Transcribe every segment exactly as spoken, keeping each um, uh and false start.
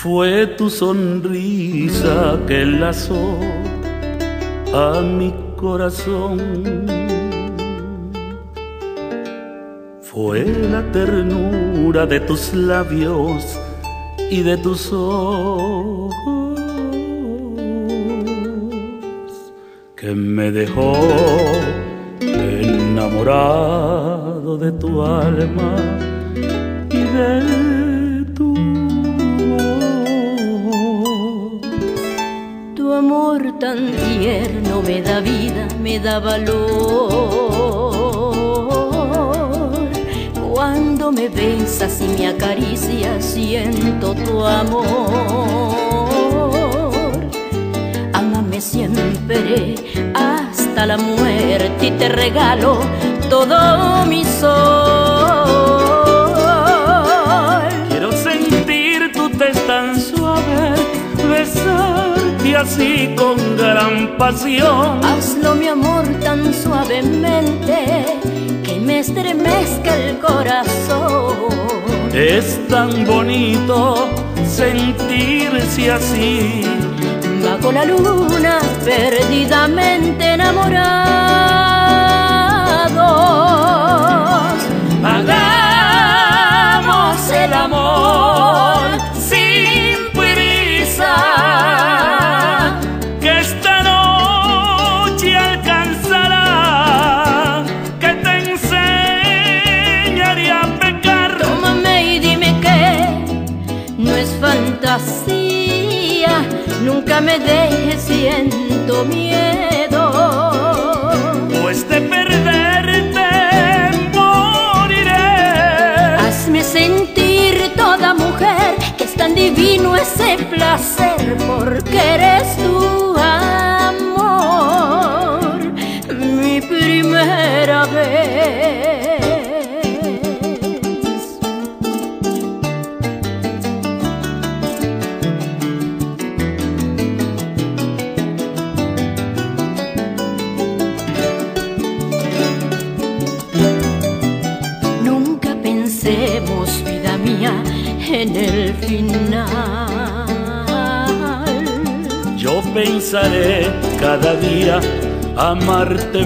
Fue tu sonrisa que enlazó a mi corazón. Fue la ternura de tus labios y de tus ojos que me dejó enamorado de tu alma y de tu voz. Tu amor tan tierno me da vida, me da valor. Cuando me besas y me acaricias, siento tu amor. Ámame siempre hasta la muerte y te regalo todo mi sol. Quiero sentir tu tez tan suave, besarte así con gran pasión. Hazlo, mi amor, tan suavemente que me estremezca el corazón. Es tan bonito sentirse así, bajo la luna, perdidamente enamorados. Hagamos el amor sin prisa, que esta noche alcanzará, que te enseñaré a pecar. Tómame y dime que no es fantasía, nunca me dejes, siento miedo. Pues de perderte moriré. Hazme sentir toda mujer que es tan divino ese placer, porque eres tu amor, mi primera vez. Vida mía, en el final yo pensaré cada día amarte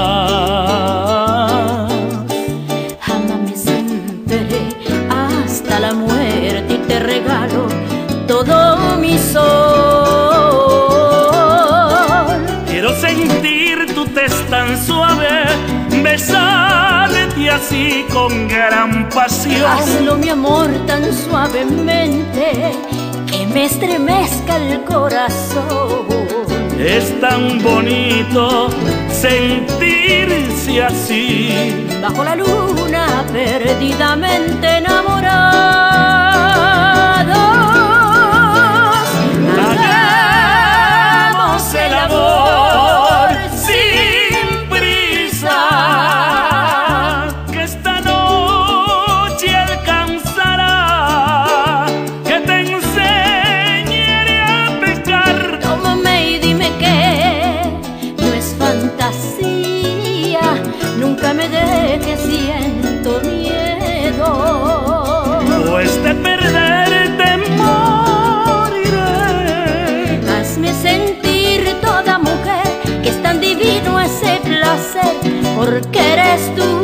más. Ámame siempre hasta la muerte y te regalo todo mi sol. Quiero sentir tu tez tan suave, besarte así con gran pasión. Hazlo, mi amor, tan suavemente que me estremezca el corazón. Es tan bonito sentirse así, bajo la luna, perdidamente enamorados. Hagamos el amor sin prisa, que esta noche alcanzará, que te enseñaré a pescar. Tómame y dime que no es fantasía, nunca me dejes, siento miedo. Pues de perderte moriré. Hazme sentir toda mujer que es tan divino ese placer, porque eres tú